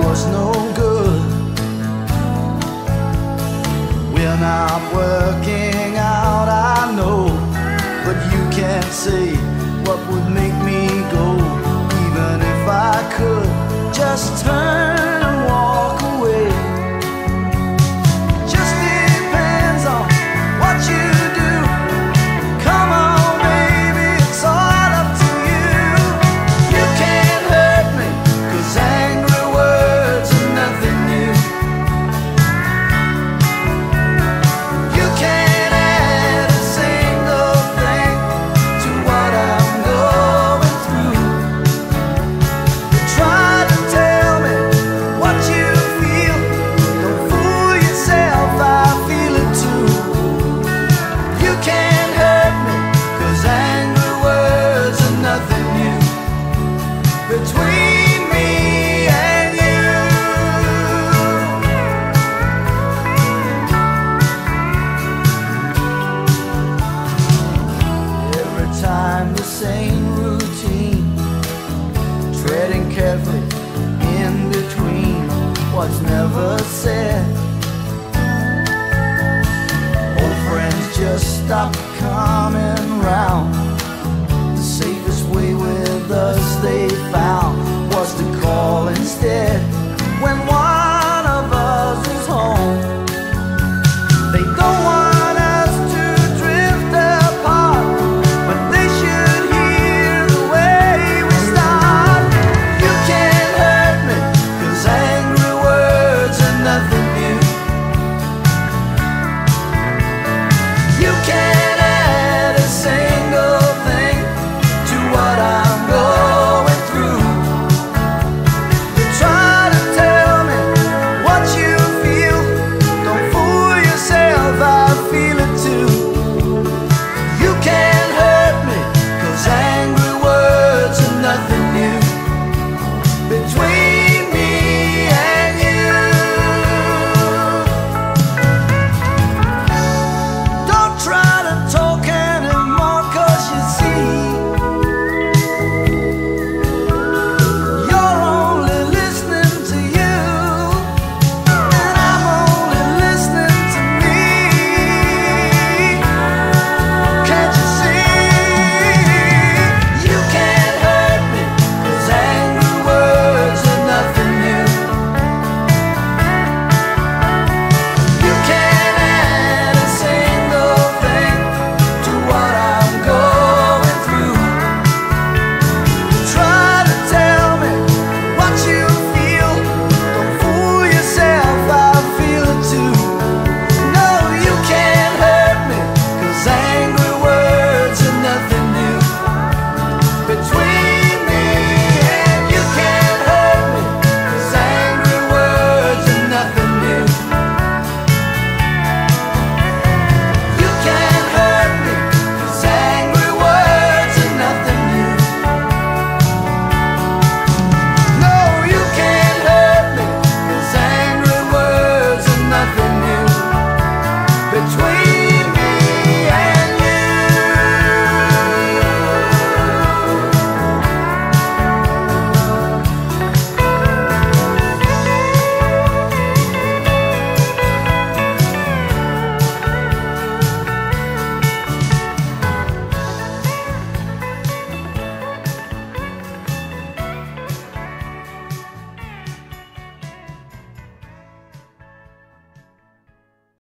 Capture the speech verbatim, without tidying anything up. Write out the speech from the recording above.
was no good. We're not working out, I know, but you can't say what would make me go. Even if I could just turn and walk away. Just depends on what you do. Come on, baby, it's all up to you. You can't hurt me, 'cause angry words are nothing new. You can't add a single thing to what I'm going through. You try to tell me what you feel. Don't fool yourself, I feel it too. You can't hurt me, 'cause angry words are nothing new. Between me and you, every time the same routine, treading carefully in between what's never said. Old friends just stop coming round. The safest way with us they found was to call instead.